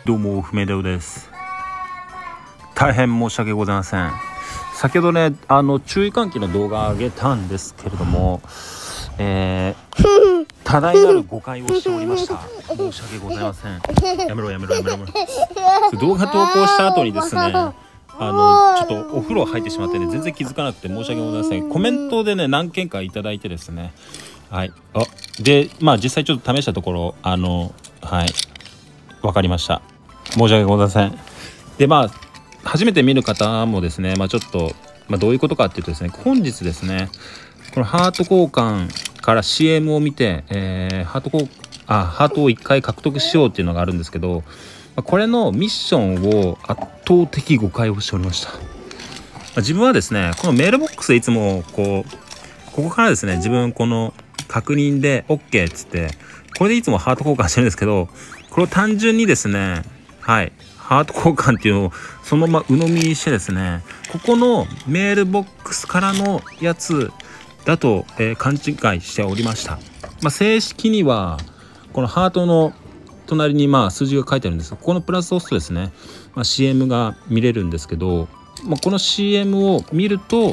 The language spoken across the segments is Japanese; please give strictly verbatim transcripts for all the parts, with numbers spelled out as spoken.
どうもふめでおです。大変申し訳ございません。先ほどねあの注意喚起の動画を上げたんですけれども、えー、多大なる誤解をしておりました。申し訳ございません。やめろやめろやめろやめろ。動画投稿した後にですね、あのちょっとお風呂入ってしまってね、全然気づかなくて申し訳ございません。コメントでね何件かいただいてですね、はい、あでまあ実際ちょっと試したところ、あのはい分かりました。申し訳ございません。でまあ初めて見る方もですね、まあ、ちょっと、まあ、どういうことかっていうとですね、本日ですねこのハート交換から シーエム を見て、えー、ハート交あハートをいっかい獲得しようっていうのがあるんですけど、これのミッションを圧倒的誤解をしておりました。自分はですねこのメールボックスでいつもこうここからですね自分この確認で OK っつってこれでいつもハート交換してるんですけど、これを単純にですねはいハート交換っていうのをそのまま鵜呑みにしてですね、ここのメールボックスからのやつだと、えー、勘違いしておりました。まあ、正式にはこのハートの隣にまあ数字が書いてあるんですが、ここのプラスを押すとですね、まあ、シーエム が見れるんですけど、まあ、この シーエム を見ると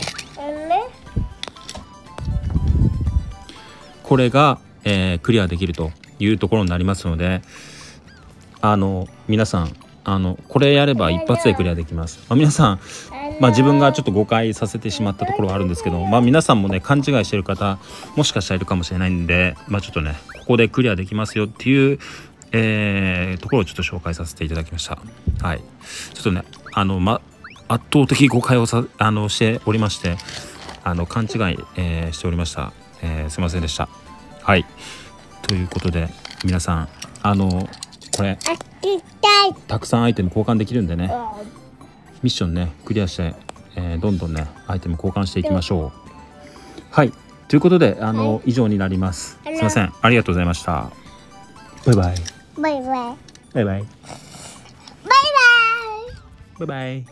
これが、えー、クリアできるというところになりますので、あの皆さんあのこれやれば一発でクリアできます。まあ、皆さん、まあ、自分がちょっと誤解させてしまったところはあるんですけど、まあ、皆さんもね勘違いしてる方もしかしたらいるかもしれないんで、まあ、ちょっとねここでクリアできますよっていう、えー、ところをちょっと紹介させていただきました。はい、ちょっとねあの、ま、圧倒的誤解をさあのしておりまして、あの勘違い、えー、しておりました。えー、すいませんでした。はい、ということで皆さんあのこれたくさんアイテム交換できるんでね、ミッションねクリアして、えー、どんどんねアイテム交換していきましょう。はいということであの、はい、以上になります。すいません、ありがとうございました。バイバイバイバイバイバイバイバイバイバイバイバイ。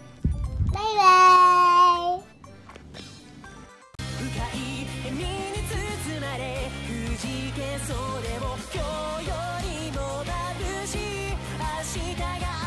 それも今日よりも眩しい明日が